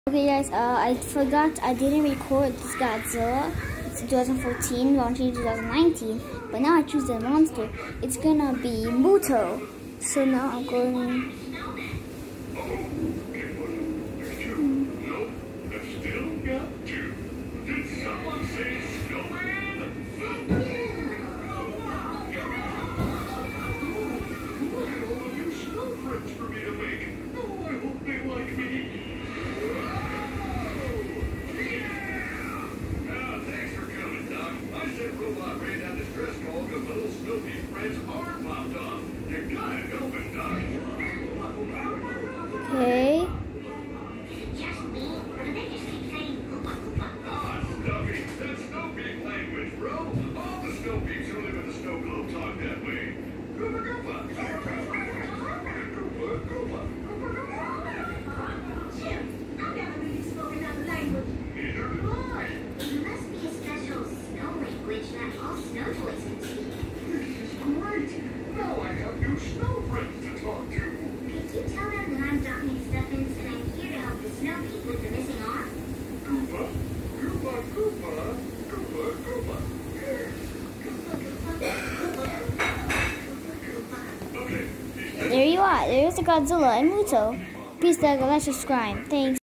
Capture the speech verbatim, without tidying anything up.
Okay guys, uh, I forgot I didn't record this Godzilla. It's twenty fourteen, launching in twenty nineteen, but now I choose the monster. It's gonna be Muto. So now I'm going... Okay. There you are. There's the Godzilla and Muto. Please like, subscribe. Thanks.